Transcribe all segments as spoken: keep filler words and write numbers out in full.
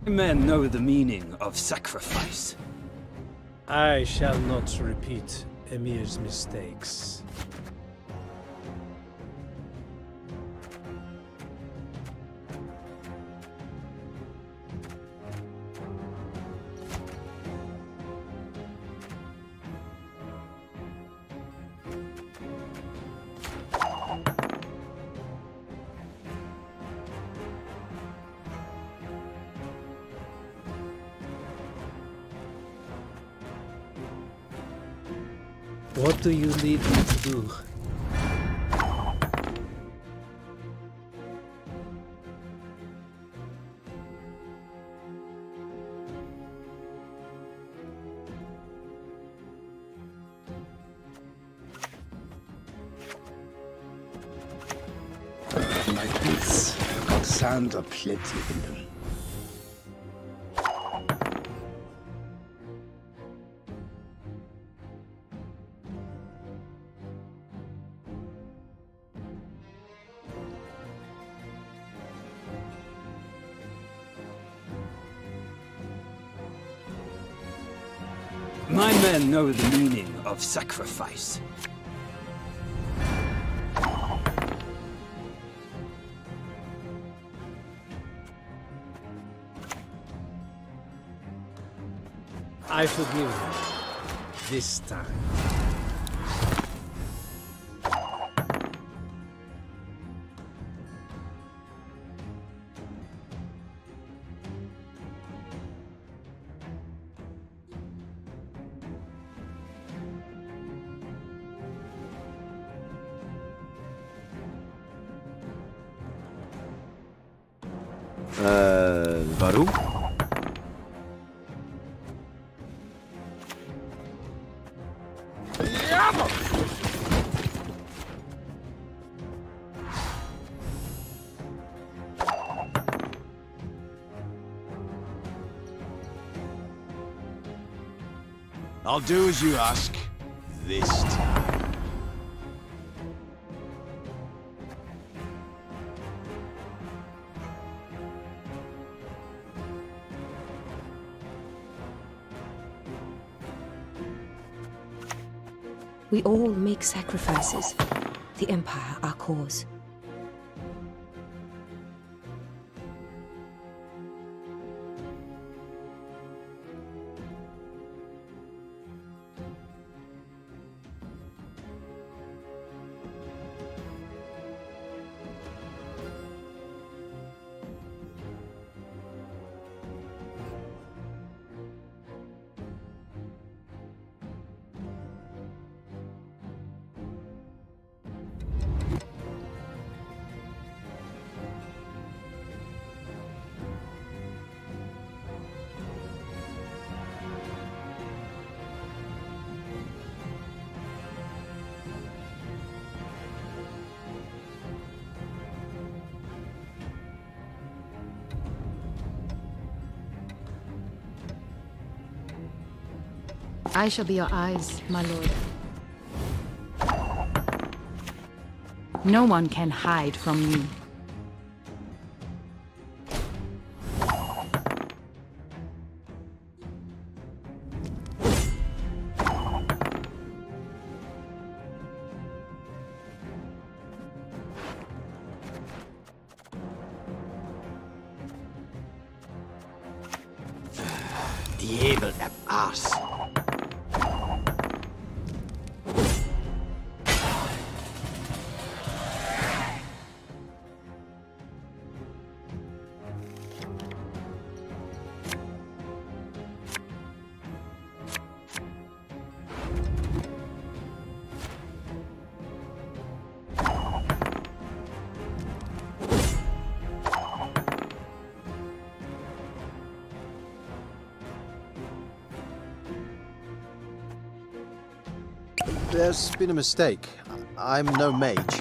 Men know the meaning of sacrifice. I shall not repeat Emir's mistakes. What do you need me to do? My boots got sand aplenty in them. My men know the meaning of sacrifice. I forgive you. This time. Uh, waarom? I'll do as you ask. This time. We all make sacrifices. The Empire, our cause. I shall be your eyes, my lord. No one can hide from me. Diabel der Ass. There's been a mistake. I'm no mage.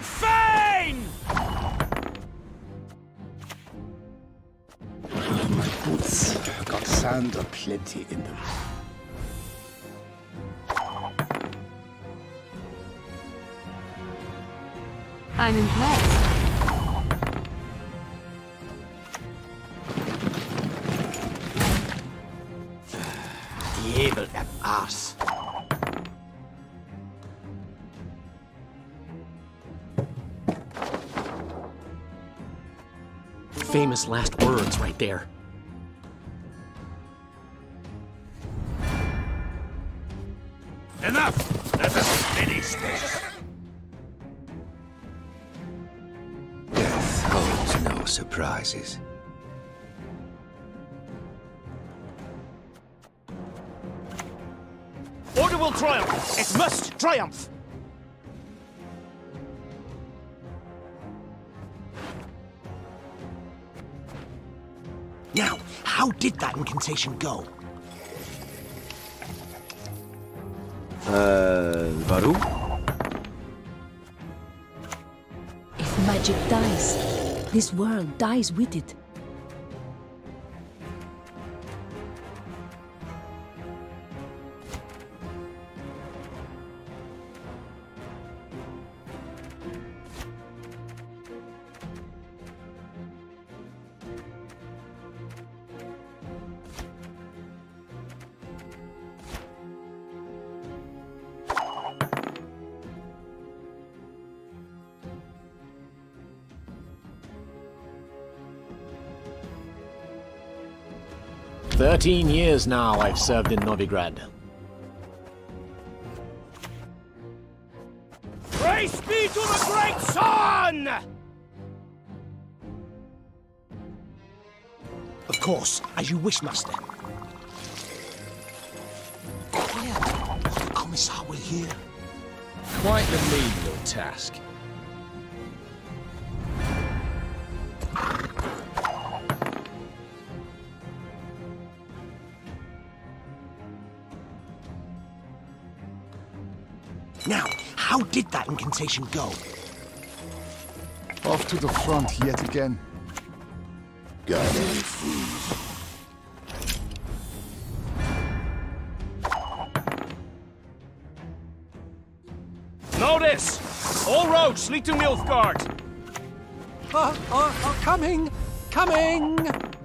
Fane! My boots got sand aplenty in them. I'm impressed. Jävel am Arsch. Famous last words right there. Enough! Let us finish this! Death holds no surprises. Order will triumph! It must triumph! Now, how did that incantation go? Uh, Varu? If magic dies, this world dies with it. Thirteen years now I've served in Novigrad. Praise be to the great sun! Of course, as you wish, Master. Quiet, or the Commissar will hear. Quite the menial task. Now, how did that incantation go? Off to the front yet again. Goddamn fool. Notice! All roads lead to Nilfgaard! Oh, oh, oh, coming! Coming!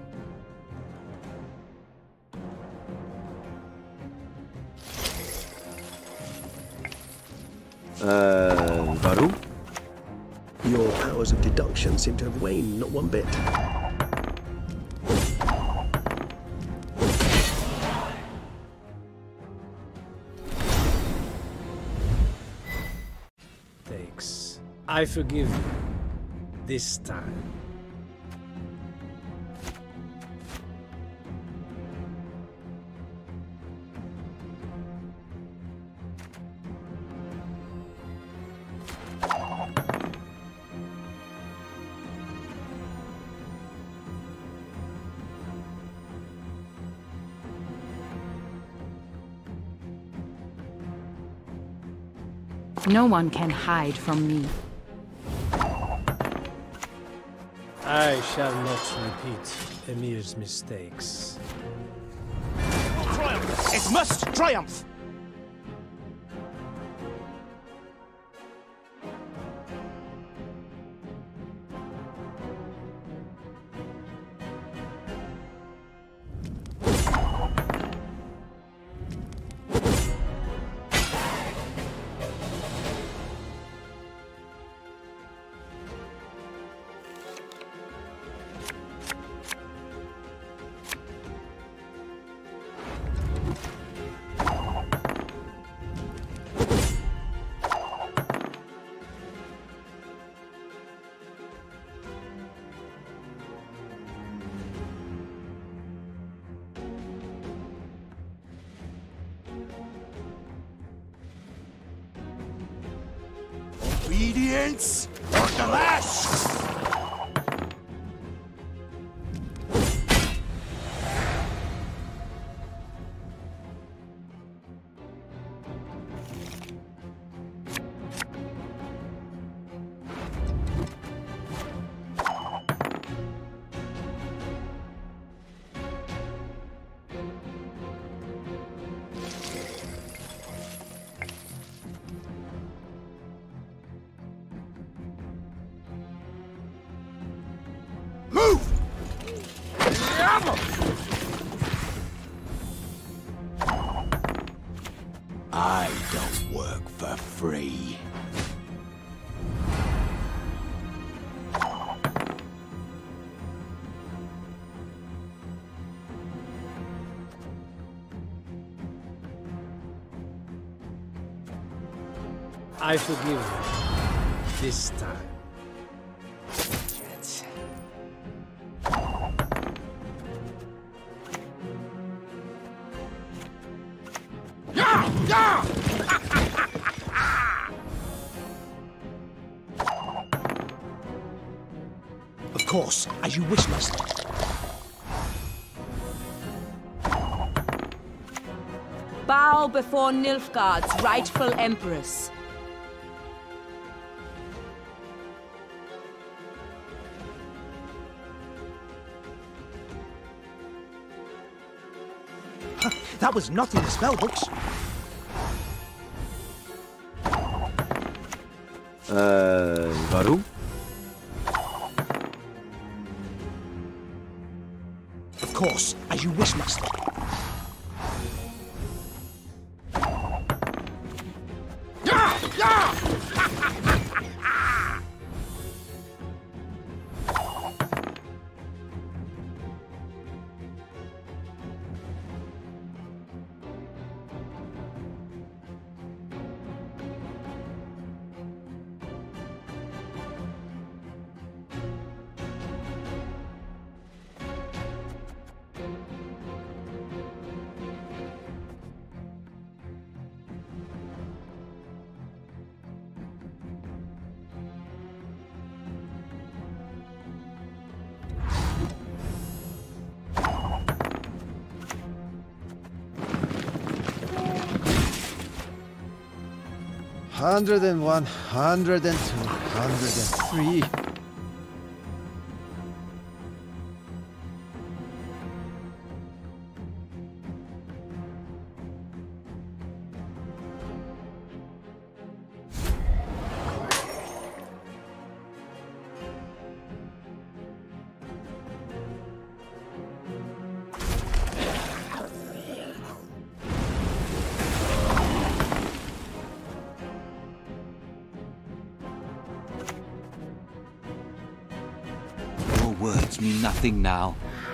Uh, Varu? Your powers of deduction seem to have waned not one bit. Thanks. I forgive you. This time. No one can hide from me. I shall not repeat Emir's mistakes. Triumph! It must triumph! Obedience or the lash! don't work for free. I forgive you. This time. Of course, as you wish, master. Bow before Nilfgaard's rightful empress. That was not in the spellbooks. Uh, warum? Of course, as you wish, master. Hundred and one, hundred and two, hundred and three. Words mean nothing now.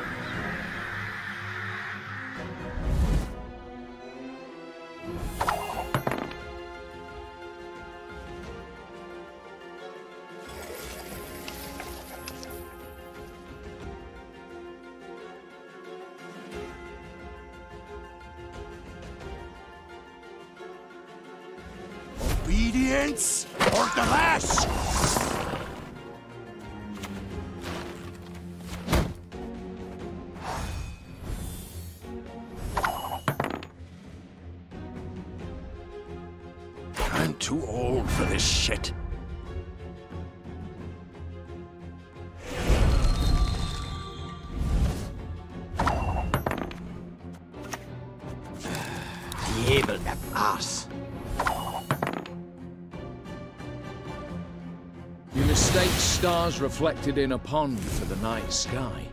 Obedience or the last! I'm too old for this shit. Diabel, that ass. You mistake stars reflected in a pond for the night sky.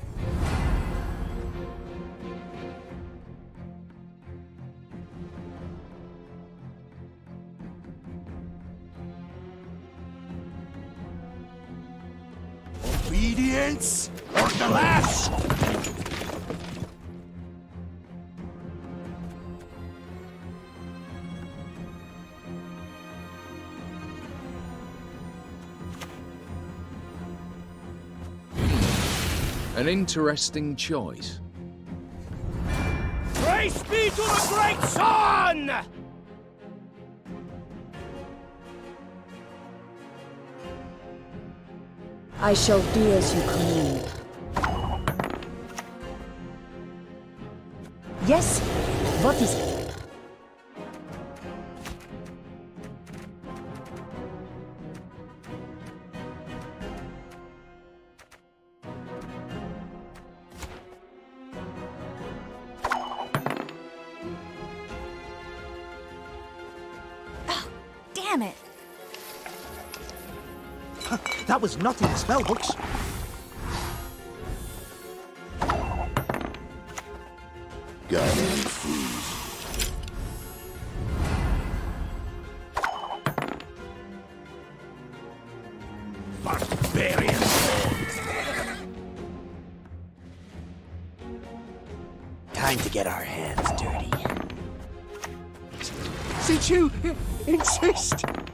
Obedience or the last! An interesting choice. Praise be to the great sun! I shall do as you command. Yes? What is it? Oh, damn it! That was not in the spellbooks. Got any food? Time to get our hands dirty. Since you insist.